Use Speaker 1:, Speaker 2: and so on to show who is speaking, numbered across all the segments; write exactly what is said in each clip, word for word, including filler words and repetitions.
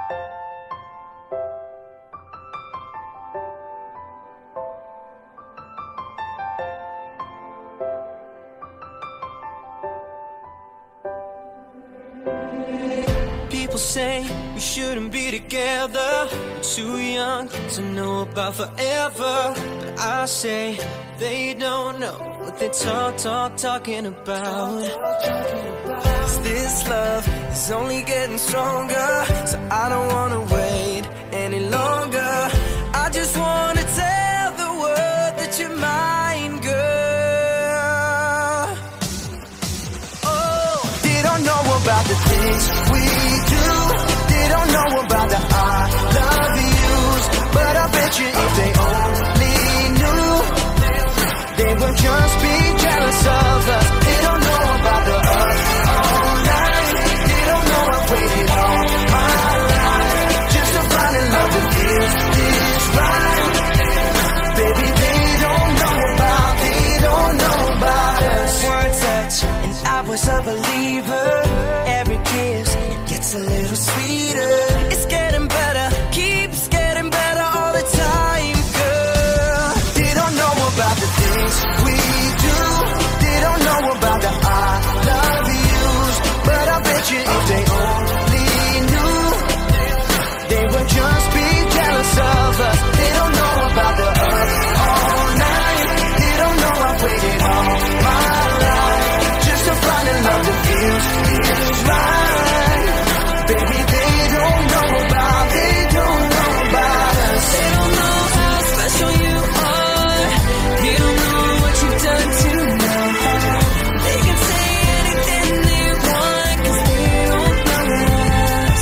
Speaker 1: People say we shouldn't be together, we're too young to know about forever. But I say they don't know what they talk, talk, talking about. 'Cause this love is only getting stronger, so I don't wanna wait any longer. I just wanna tell the world that you're mine, girl. Oh, they don't know about the things we do, they don't know about the I love yous. But I bet you if they only knew, they would just be jealous of us. They don't know about the us all night, they don't know I've waited all my life just to find a love that feels this right. Baby, they don't know about, they don't know about us. One touch and I was a believer, every kiss gets a little sweeter. It's getting better, keeps getting better all the time, girl. They don't know about the things we do, they don't know about the I love yous. But I bet you if they only knew, they would just be jealous of us. They don't know about the us all night, they don't know I've waited all my life just to find a love that feels feels right. Baby, they don't know about, they don't know about us. They don't know how special you are, they don't know what you've done to me. They can say anything they want, 'cause they don't know us.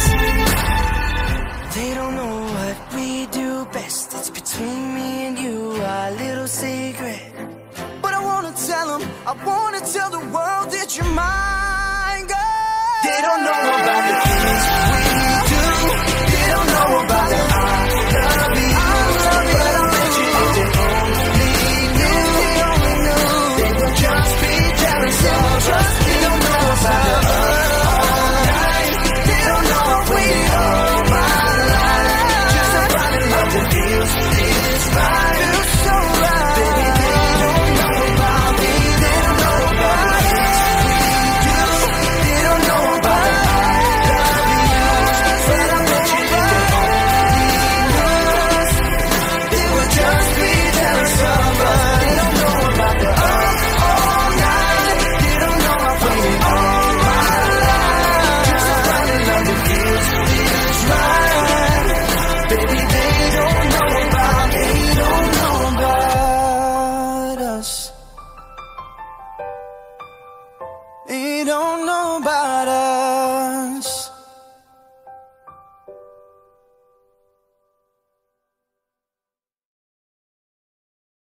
Speaker 1: They don't know what we do best, it's between me and you, our little secret. But I wanna tell them, I wanna tell the world that you're mine, girl. They don't know about the things we do, they don't know about the I love you. But I bet you if they only knew, they would just be jealous of us. They don't know about the us all night, they don't know I've waited all my life just to find a love that feels this right. Feels so right. Baby, they don't know about me, they don't know about the things we do, they don't know about the I love yous. But I bet you if they only knew, they would just be jealous of us. They don't know about the us all night, they don't know I've waited all my life just to find a love that feels this right. Baby, they don't know about, they don't know about us. They don't know about